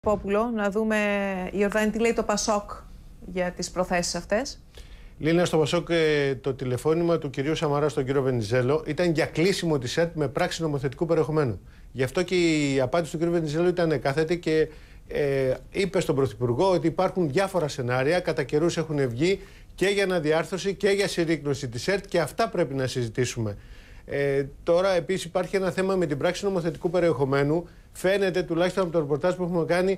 Πόπουλο, να δούμε, η Ιορδάνη, τι λέει το Πασόκ για τις προθέσεις αυτές. Λίνα, στο Πασόκ το τηλεφώνημα του κυρίου Σαμαρά στον κύριο Βενιζέλο ήταν για κλείσιμο της ΕΡΤ με πράξη νομοθετικού περιεχομένου. Γι' αυτό και η απάντηση του κύριου Βενιζέλο ήταν κάθετη και είπε στον Πρωθυπουργό ότι υπάρχουν διάφορα σενάρια, κατά καιρούς έχουν βγει και για αναδιάρθρωση και για συρρίκνωση της ΕΡΤ και αυτά πρέπει να συζητήσουμε. Τώρα επίσης υπάρχει ένα θέμα με την πράξη νομοθετικού περιεχομένου. Φαίνεται τουλάχιστον από το ρεπορτάζ που έχουμε κάνει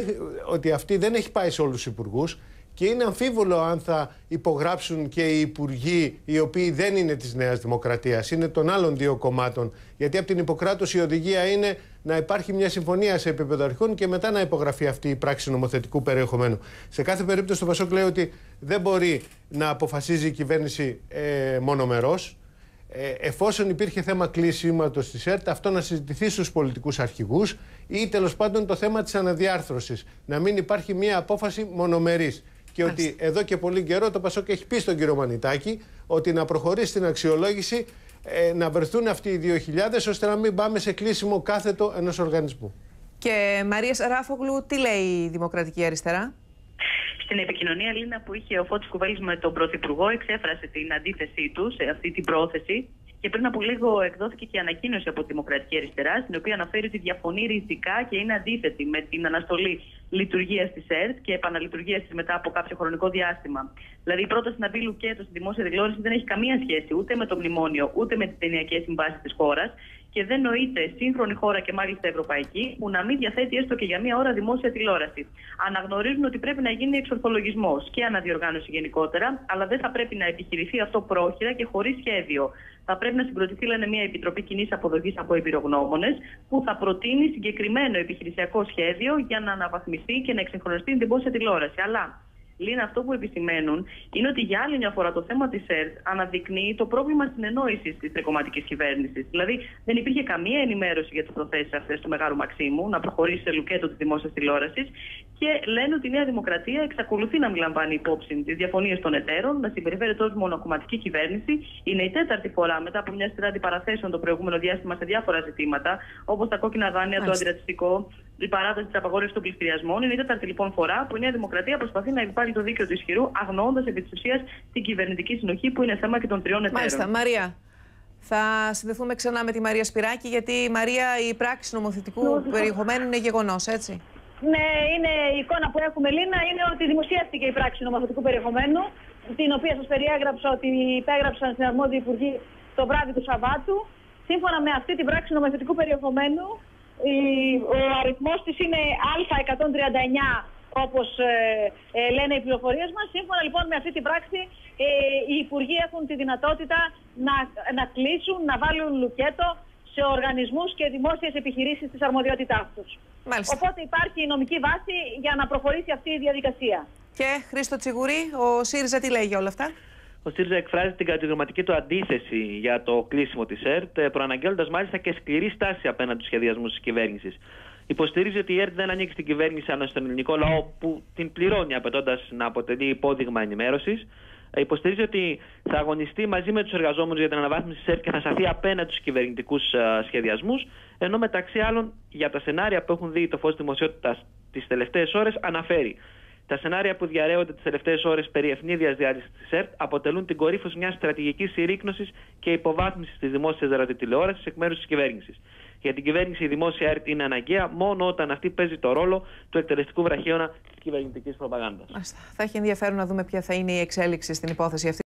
ότι αυτή δεν έχει πάει σε όλους τους υπουργούς και είναι αμφίβολο αν θα υπογράψουν και οι υπουργοί οι οποίοι δεν είναι της Νέας Δημοκρατίας, είναι των άλλων δύο κομμάτων. Γιατί από την υποκράτωση η οδηγία είναι να υπάρχει μια συμφωνία σε επίπεδο αρχών και μετά να υπογραφεί αυτή η πράξη νομοθετικού περιεχομένου. Σε κάθε περίπτωση το Πασόκ λέει ότι δεν μπορεί να αποφασίζει η κυβέρνηση μονομερός. Εφόσον υπήρχε θέμα κλεισίματος της ΕΡΤ, αυτό να συζητηθεί στους πολιτικούς αρχηγούς ή τέλος πάντων το θέμα της αναδιάρθρωσης. Να μην υπάρχει μια απόφαση μονομερής. Και ότι εδώ και πολύ καιρό το Πασόκ έχει πει στον κύριο Μανιτάκη ότι να προχωρήσει στην αξιολόγηση, να βρεθούν αυτοί οι 2.000 ώστε να μην πάμε σε κλείσιμο κάθετο ενός οργανισμού. Και Μαρία Σαράφογλου, τι λέει η Δημοκρατική Αριστερά? Στην επικοινωνία, Λίνα, που είχε ο Φώτης Κουβέλης με τον Πρωθυπουργό, εξέφρασε την αντίθεσή του σε αυτή την πρόθεση. Και πριν από λίγο εκδόθηκε και ανακοίνωση από τη Δημοκρατική Αριστερά, στην οποία αναφέρει ότι διαφωνεί ριζικά και είναι αντίθετη με την αναστολή λειτουργίας της ΕΡΤ και επαναλειτουργίας της μετά από κάποιο χρονικό διάστημα. Δηλαδή, η πρόταση να μπει λουκέτο στη δημόσια τηλεόραση δεν έχει καμία σχέση ούτε με το μνημόνιο ούτε με τις ταινιακές συμβάσεις της χώρας. Και δεν νοείται σύγχρονη χώρα και μάλιστα ευρωπαϊκή που να μην διαθέτει έστω και για μία ώρα δημόσια τηλεόραση. Αναγνωρίζουν ότι πρέπει να γίνει εξορθολογισμός και αναδιοργάνωση γενικότερα, αλλά δεν θα πρέπει να επιχειρηθεί αυτό πρόχειρα και χωρίς σχέδιο. Θα πρέπει να συγκροτηθεί, λένε, μια επιτροπή κοινής αποδοχής από εμπειρογνώμονες που θα προτείνει συγκεκριμένο επιχειρησιακό σχέδιο για να αναβαθμιστεί και να εξυγχρονιστεί η δημόσια τηλεόραση. Αλλά Λίνα, αυτό που επισημαίνουν είναι ότι για άλλη μια φορά το θέμα της ΕΡΤ αναδεικνύει το πρόβλημα συνεννόησης της τρικομματικής κυβέρνησης. Δηλαδή, δεν υπήρχε καμία ενημέρωση για τις προθέσεις αυτές του Μεγάλου Μαξίμου να προχωρήσει σε λουκέτο της δημόσιας τηλεόρασης και λένε ότι η Νέα Δημοκρατία εξακολουθεί να μην λαμβάνει υπόψη τις διαφωνίες των εταίρων, να συμπεριφέρεται ως μονοκομματική κυβέρνηση. Είναι η τέταρτη φορά μετά από μια σειρά αντιπαραθέσεων το προηγούμενο διάστημα σε διάφορα ζητήματα, όπως τα κόκκινα δάνεια, το αντιρατσιστικό, η παράταση της απαγόρευσης των πληστηριασμών. Είναι η τέταρτη λοιπόν φορά που η Νέα Δημοκρατία προσπαθεί να επιβάλλει το δίκαιο του ισχυρού, αγνοώντας επί της ουσίας την κυβερνητική συνοχή που είναι θέμα και των τριών εταίρων. Μάλιστα, Μαρία. Θα συνδεθούμε ξανά με τη Μαρία Σπυράκη, γιατί η Μαρία, η πράξη νομοθετικού περιεχομένου είναι γεγονός, έτσι. Ναι, είναι η εικόνα που έχουμε, Λίνα, είναι ότι δημοσιεύτηκε η πράξη νομοθετικού περιεχομένου, την οποία σας περιέγραψα ότι υπέγραψαν στην αρμόδια υπουργή το βράδυ του Σαββάτου. Σύμφωνα με αυτή την πράξη νομοθετικού περιεχομένου, ο αριθμός της είναι Α139, όπως λένε οι πληροφορίες μας. Σύμφωνα λοιπόν με αυτή την πράξη, οι υπουργοί έχουν τη δυνατότητα να κλείσουν, να βάλουν λουκέτο σε οργανισμούς και δημόσιες επιχειρήσεις της αρμοδιότητάς τους. Μάλιστα. Οπότε υπάρχει η νομική βάση για να προχωρήσει αυτή η διαδικασία. Και Χρήστο Τσιγουρή, ο ΣΥΡΙΖΑ τι λέει για όλα αυτά? Ο ΣΥΡΙΖΑ εκφράζει την κατηγορηματική του αντίθεση για το κλείσιμο της ΕΡΤ, προαναγγέλλοντας μάλιστα και σκληρή στάση απέναντι στους σχεδιασμούς της κυβέρνησης. Υποστηρίζει ότι η ΕΡΤ δεν ανήκει στην κυβέρνηση αλλά στον ελληνικό λαό που την πληρώνει, απαιτώντας να αποτελεί υπόδειγμα ενημέρωσης. Υποστηρίζει ότι θα αγωνιστεί μαζί με τους εργαζόμενους για την αναβάθμιση της ΕΡΤ και θα σταθεί απέναντι στους κυβερνητικούς σχεδιασμούς. Ενώ μεταξύ άλλων για τα σενάρια που έχουν δει το φως δημοσιότητας τις τελευταίες ώρες αναφέρει. Τα σενάρια που διαρρέονται τις τελευταίες ώρες περί ευνίδιας διάλυσης της ΕΡΤ αποτελούν την κορύφωση μιας στρατηγικής συρρίκνωσης και υποβάθμισης της δημόσιας ραδιοτηλεόρασης εκ μέρους της κυβέρνησης. Για την κυβέρνηση η δημόσια ΕΡΤ είναι αναγκαία μόνο όταν αυτή παίζει το ρόλο του εκτελεστικού βραχίωνα της κυβερνητικής προπαγάνδας. Θα έχει ενδιαφέρον να δούμε ποια θα είναι η εξέλιξη στην υπόθεση αυτή.